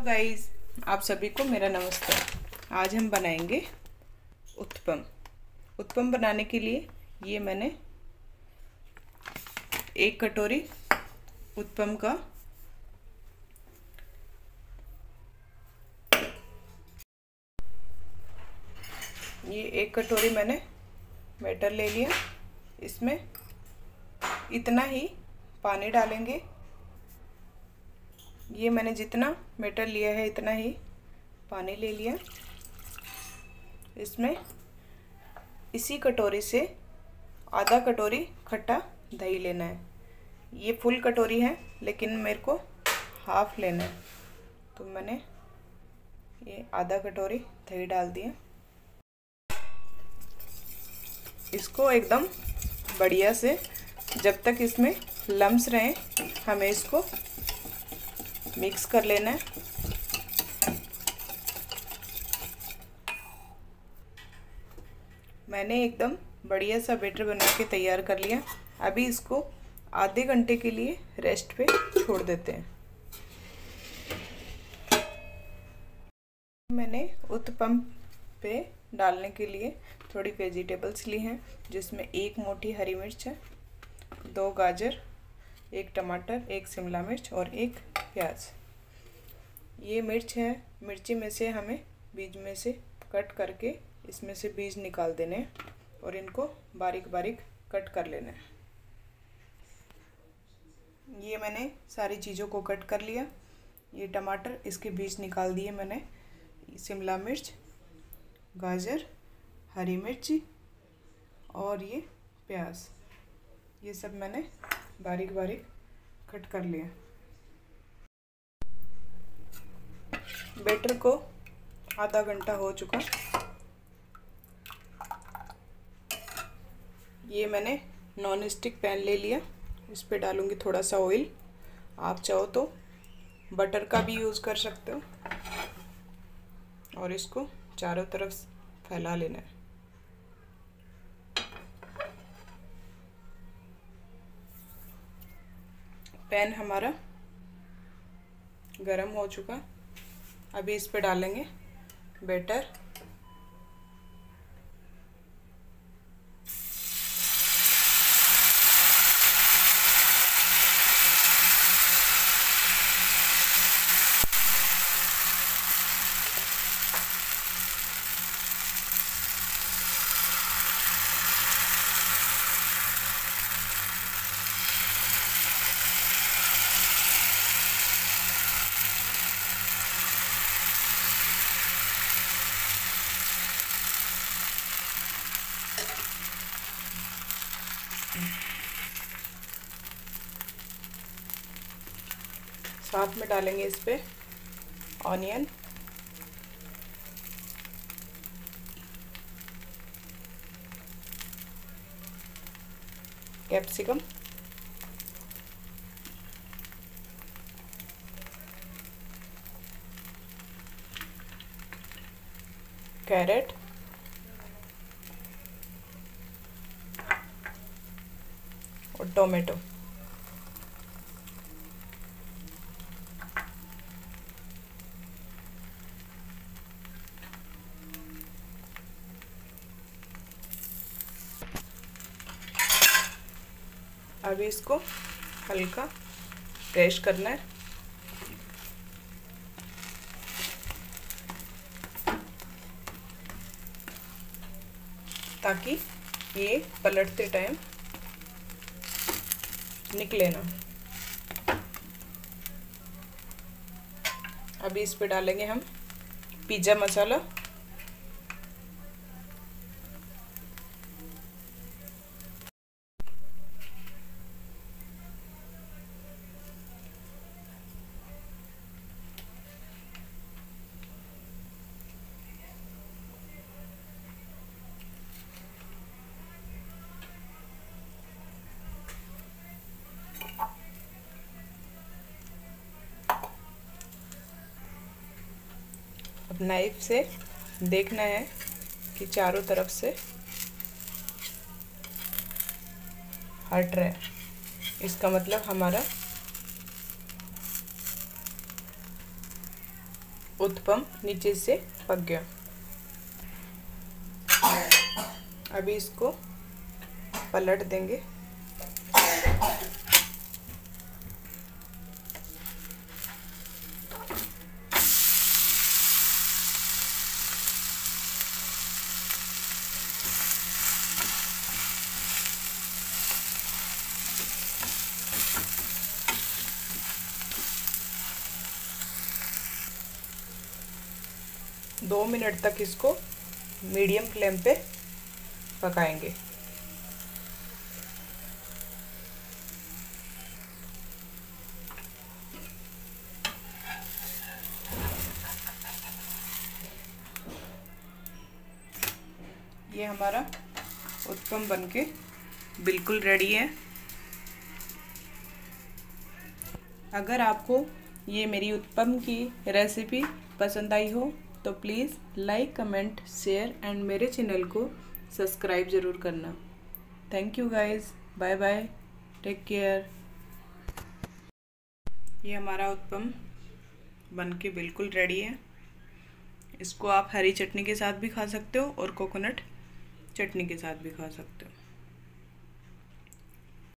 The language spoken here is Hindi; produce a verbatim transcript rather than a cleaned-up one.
गाइस, आप सभी को मेरा नमस्ते। आज हम बनाएंगे उत्पम। उत्पम बनाने के लिए ये मैंने एक कटोरी उत्पम का ये एक कटोरी मैंने बैटर ले लिया। इसमें इतना ही पानी डालेंगे। ये मैंने जितना बैटर लिया है इतना ही पानी ले लिया। इसमें इसी कटोरी से आधा कटोरी खट्टा दही लेना है। ये फुल कटोरी है लेकिन मेरे को हाफ लेना है, तो मैंने ये आधा कटोरी दही डाल दिया। इसको एकदम बढ़िया से, जब तक इसमें लम्स रहें, हमें इसको मिक्स कर लेना है। मैंने एकदम बढ़िया सा बैटर बना के तैयार कर लिया। अभी इसको आधे घंटे के लिए रेस्ट पे छोड़ देते हैं। मैंने उत्पम पे डालने के लिए थोड़ी वेजिटेबल्स ली हैं, जिसमें एक मोटी हरी मिर्च है, दो गाजर, एक टमाटर, एक शिमला मिर्च और एक प्याज। ये मिर्च है। मिर्ची में से हमें बीज में से कट करके इसमें से बीज निकाल देने और इनको बारीक बारीक कट कर लेना है। ये मैंने सारी चीज़ों को कट कर लिया। ये टमाटर, इसके बीज निकाल दिए मैंने। शिमला मिर्च, गाजर, हरी मिर्ची और ये प्याज, ये सब मैंने बारीक बारीक कट कर लिया। बैटर को आधा घंटा हो चुका। ये मैंने नॉन स्टिक पैन ले लिया। इस पे डालूंगी थोड़ा सा ऑयल। आप चाहो तो बटर का भी यूज़ कर सकते हो। और इसको चारों तरफ फैला लेना है। पैन हमारा गरम हो चुका। अभी इस पे डालेंगे बैटर। साथ में डालेंगे इस पे ऑनियन, कैप्सिकम, कैरेट और टोमेटो। अभी इसको हल्का प्रेस करना है, ताकि ये पलटते टाइम निकले ना। अभी इस पे डालेंगे हम पिज़्ज़ा मसाला। अब नाइफ से देखना है कि चारों तरफ से हट रहा है। इसका मतलब हमारा उत्पम नीचे से पक गया। अभी इसको पलट देंगे। दो मिनट तक इसको मीडियम फ्लेम पे पकाएंगे। ये हमारा उत्पम बनके बिल्कुल रेडी है। अगर आपको ये मेरी उत्पम की रेसिपी पसंद आई हो तो please like, comment, share and मेरे चैनल को सब्सक्राइब ज़रूर करना। Thank you guys, bye bye, take care. ये हमारा उत्पम बनके बिल्कुल रेडी है। इसको आप हरी चटनी के साथ भी खा सकते हो और कोकोनट चटनी के साथ भी खा सकते हो।